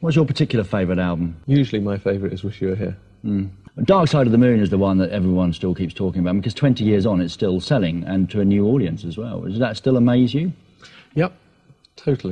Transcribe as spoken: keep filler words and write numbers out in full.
What's your particular favourite album? Usually my favourite is Wish You Were Here. Mm. Dark Side of the Moon is the one that everyone still keeps talking about, because twenty years on it's still selling, and to a new audience as well. Does that still amaze you? Yep, totally.